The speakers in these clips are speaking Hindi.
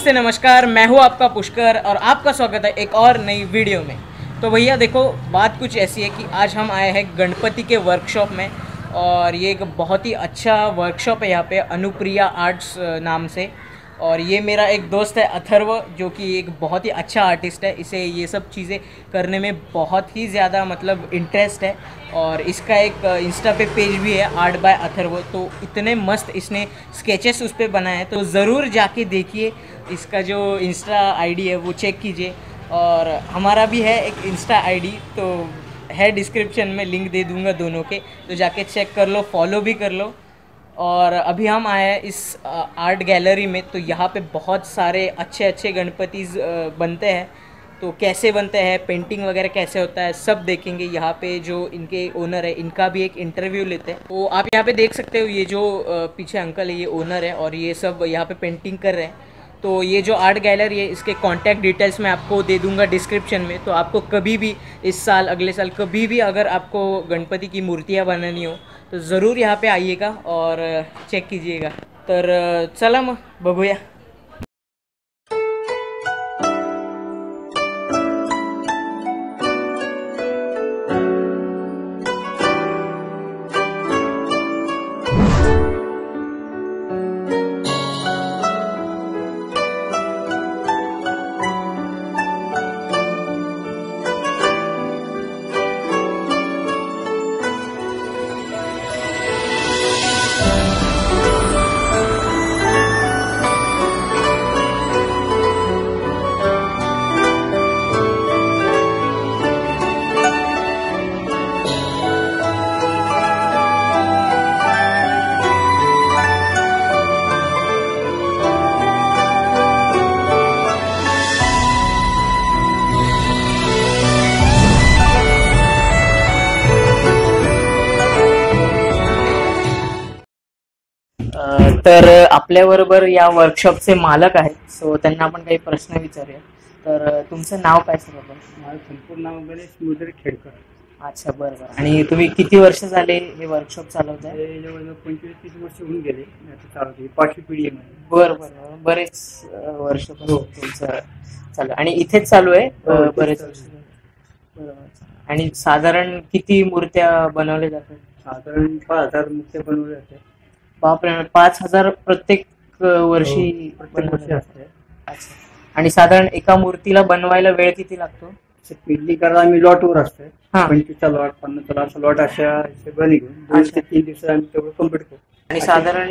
नमस्ते नमस्कार, मैं हूँ आपका पुष्कर और आपका स्वागत है एक और नई वीडियो में। तो भैया देखो, बात कुछ ऐसी है कि आज हम आए हैं गणपति के वर्कशॉप में और ये एक बहुत ही अच्छा वर्कशॉप है यहाँ पे अनुप्रिया आर्ट्स नाम से। और ये मेरा एक दोस्त है अथर्व, जो कि एक बहुत ही अच्छा आर्टिस्ट है। इसे ये सब चीज़ें करने में बहुत ही ज़्यादा मतलब इंटरेस्ट है और इसका एक इंस्टा पे पेज भी है, आर्ट बाय अथर्व। तो इतने मस्त इसने स्केचेस उस पर बनाए हैं, तो ज़रूर जाके देखिए। इसका जो इंस्टा आईडी है वो चेक कीजिए और हमारा भी है एक इंस्टा आईडी, तो है डिस्क्रिप्शन में, लिंक दे दूँगा दोनों के, तो जाके चेक कर लो, फॉलो भी कर लो। और अभी हम आए हैं इस आर्ट गैलरी में, तो यहाँ पे बहुत सारे अच्छे अच्छे गणपति बनते हैं। तो कैसे बनते हैं, पेंटिंग वगैरह कैसे होता है, सब देखेंगे। यहाँ पे जो इनके ओनर है, इनका भी एक इंटरव्यू लेते हैं। तो आप यहाँ पे देख सकते हो, ये जो पीछे अंकल है ये ओनर है और ये सब यहाँ पे पेंटिंग कर रहे हैं। तो ये जो आर्ट गैलरी है, इसके कॉन्टैक्ट डिटेल्स मैं आपको दे दूंगा डिस्क्रिप्शन में। तो आपको कभी भी इस साल, अगले साल, कभी भी अगर आपको गणपति की मूर्तियाँ बनानी हो तो ज़रूर यहाँ पे आइएगा और चेक कीजिएगा। तर चला मग बघूया। तर आपल्याबरोबर या वर्कशॉपचे मालक आहेत, सो त्यांना आपण काही प्रश्न विचारूया। तर तुमचं नाव काय सर? माझं संपूर्ण नाव गणेश मुदर खेडकर. अच्छा, बरं. आणि तुम्ही किती वर्ष झाले हे वर्कशॉप चालवताय? हे जवळ 25-30 वर्ष होऊन गेले आता चालवते, 5वी पिढी आहे माझी. बरं. बरेच वर्ष तुमचं चालू आणि इथेच चालू आहे बरेच वर्ष. बरोबर. आणि साधारण किती मूर्त्या बनवल्या जातात? साधारण 5,000 मूर्त्या बनवल्या जातात. बापरे, 5,000 प्रत्येक वर्षी असते. अच्छा. आणि साधारण एका मूर्तीला बनवायला वेळ किती लागतो? पिढी करायला आम्ही लॉटवर असतोय, हा. 25चा लॉट, 50चा लॉट, लॉट अशा हिशोबाने घेऊन 2 ते 3 दिवसात आम्ही तेवढं कम्प्लीट करतो. आणि साधारण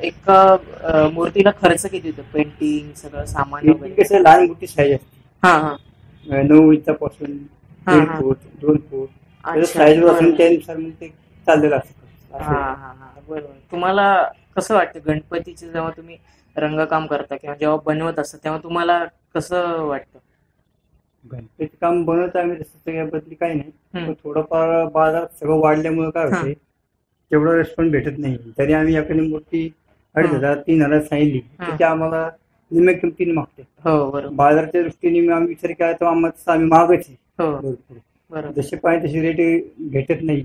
एका मूर्तीला खर्च किती होतो? पेंटिंग सगळं सामान वगैरे? कसं लहान मोठी साईज असते, 9 इंचापासून 1 फूट, 2 फूट साईज असून त्यानुसार मग ते चाललेलं असतं. बरोबर. तुम्हाला कसं वाटतं गणपतीचे जेव्हा तुम्ही रंगकाम करता किंवा जेव्हा बनवत असता, तेव्हा तुम्हाला कसं वाटतं? गणपती काम बनवत आम्ही तसं याबद्दल काही नाही, पण थोडंफार बाजारात सगळं वाढल्यामुळे काय होते, तेवढं रिस्पॉन्स भेटत नाही. तरी आम्ही याकडे मूर्ती 2,500-3,000 सांगितली, ते आम्हाला निम्म्या किमतीने मागते. हो, बरोबर. बाजाराच्या दृष्टीने आम्ही विचार केला तर आम्ही मागच आहे. भरपूर. बरोबर. जसे पाहिजे तशी रेट भेटत नाही.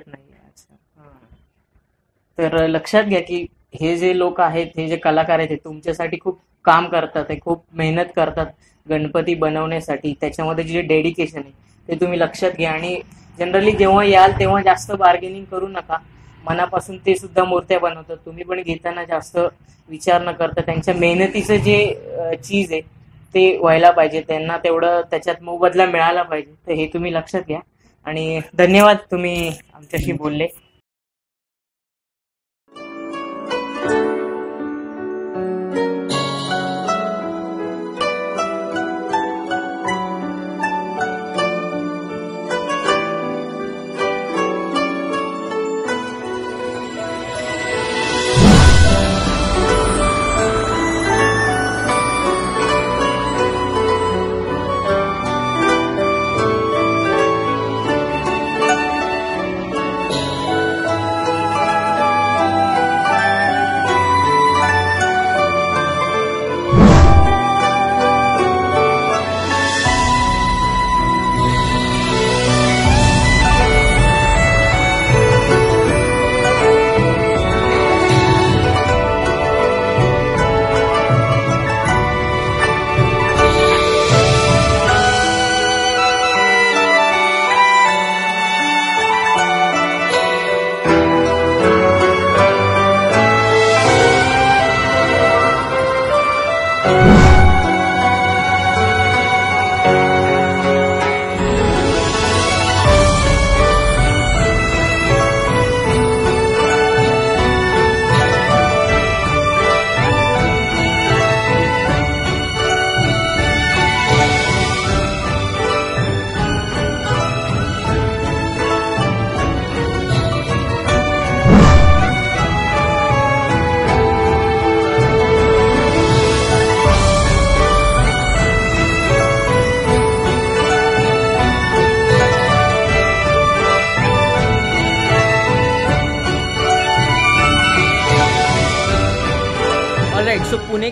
तर लक्षात घ्या की हे जे लोक आहेत, हे जे कलाकार आहेत, ते तुमच्यासाठी खूप काम करतात, ते खूप मेहनत करतात गणपती बनवण्यासाठी. त्याच्यामध्ये जे डेडिकेशन आहे ते तुम्ही लक्षात घ्या. आणि जनरली जेव्हा याल तेव्हा जास्त बार्गेनिंग करू नका, मनापासून ते सुद्धा मूर्त्या बनवतात. तुम्ही पण घेताना जास्त विचार न करता त्यांच्या मेहनतीचं जे चीज आहे ते व्हायला पाहिजे, त्यांना तेवढं त्याच्यात मोबदला मिळाला पाहिजे. तर हे तुम्ही लक्षात घ्या. आणि धन्यवाद, तुम्ही आमच्याशी बोलले.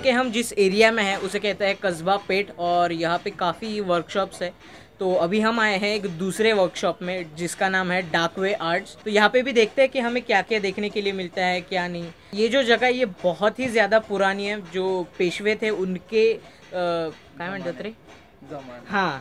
कि हम जिस एरिया में हैं उसे कहते हैं कस्बा पेट, और यहाँ पे काफ़ी वर्कशॉप्स है। तो अभी हम आए हैं एक दूसरे वर्कशॉप में जिसका नाम है डाकवे आर्ट्स। तो यहाँ पे भी देखते हैं कि हमें क्या क्या देखने के लिए मिलता है क्या नहीं। ये जो जगह ये बहुत ही ज़्यादा पुरानी है, जो पेशवे थे उनके क्या म्हणतात रे, हाँ।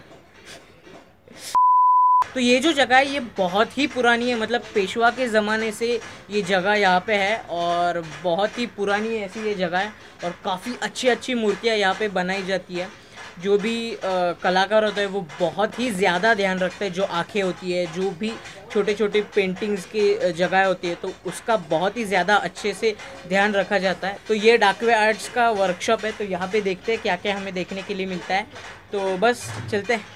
तो ये जो जगह है ये बहुत ही पुरानी है, मतलब पेशवा के ज़माने से ये जगह यहाँ पे है और बहुत ही पुरानी ऐसी ये जगह है। और काफ़ी अच्छी अच्छी मूर्तियाँ यहाँ पे बनाई जाती है। जो भी कलाकार होते हैं वो बहुत ही ज़्यादा ध्यान रखते हैं, जो आँखें होती है, जो भी छोटे छोटे पेंटिंग्स की जगह होती है, तो उसका बहुत ही ज़्यादा अच्छे से ध्यान रखा जाता है। तो ये डाकवे आर्ट्स का वर्कशॉप है, तो यहाँ पे देखते हैं क्या क्या हमें देखने के लिए मिलता है। तो बस चलते हैं।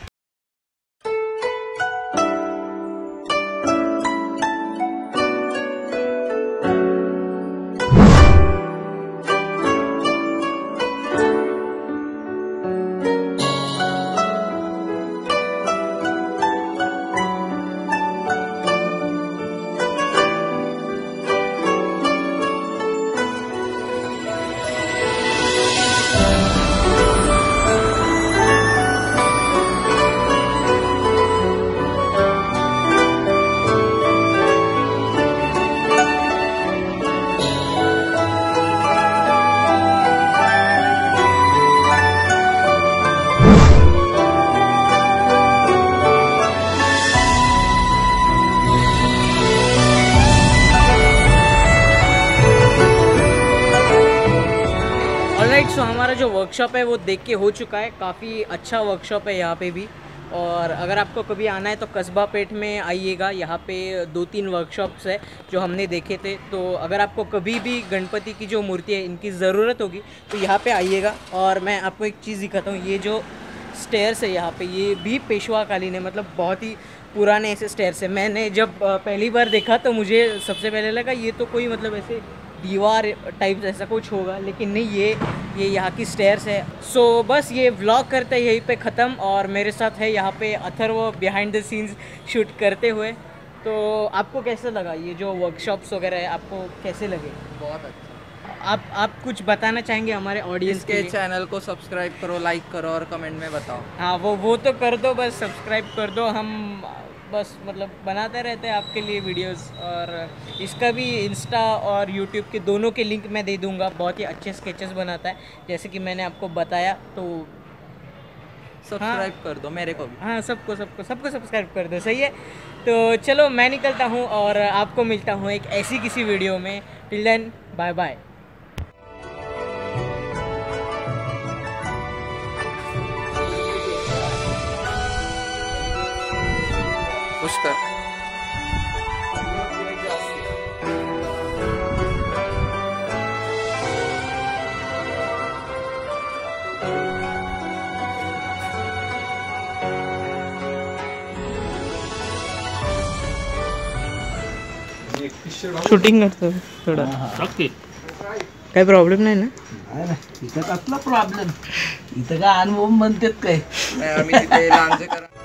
सो हमारा जो वर्कशॉप है वो देख के हो चुका है, काफ़ी अच्छा वर्कशॉप है यहाँ पे भी। और अगर आपको कभी आना है तो कस्बा पेट में आइएगा, यहाँ पे 2-3 वर्कशॉप्स है जो हमने देखे थे। तो अगर आपको कभी भी गणपति की जो मूर्ति है इनकी ज़रूरत होगी तो यहाँ पे आइएगा। और मैं आपको एक चीज़ दिखाता हूँ, ये जो स्टेयर्स है यहाँ पे ये भी पेशवा कालीन है, मतलब बहुत ही पुराने ऐसे स्टेयर्स है। मैंने जब पहली बार देखा तो मुझे सबसे पहले लगा ये तो कोई मतलब ऐसे दीवार टाइप ऐसा कुछ होगा, लेकिन नहीं, ये यहाँ की स्टेयर्स है। सो बस ये व्लॉग करते हैं यहीं पे ख़त्म। और मेरे साथ है यहाँ पे Atharva behind the scenes shoot करते हुए। तो आपको कैसा लगा ये जो वर्कशॉप्स वगैरह है, आपको कैसे लगे? बहुत अच्छा। आप कुछ बताना चाहेंगे हमारे ऑडियंस के चैनल को सब्सक्राइब करो, लाइक करो और कमेंट में बताओ। हाँ वो तो कर दो, बस सब्सक्राइब कर दो। हम बस मतलब बनाते रहते हैं आपके लिए वीडियोस। और इसका भी इंस्टा और यूट्यूब के दोनों के लिंक मैं दे दूंगा। बहुत ही अच्छे स्केचेस बनाता है, जैसे कि मैंने आपको बताया। तो सब्सक्राइब कर दो मेरे को भी। हाँ, सबको सब्सक्राइब कर दो, सही है। तो चलो मैं निकलता हूँ और आपको मिलता हूँ एक ऐसी किसी वीडियो में। Till then bye bye. Pushkar shooting करतो थोडं, काही प्रॉब्लेम नाही ना? इथं कसला प्रॉब्लेम, इथं काय अनुभव म्हणतात काय. आम्ही तिथे लांजे करा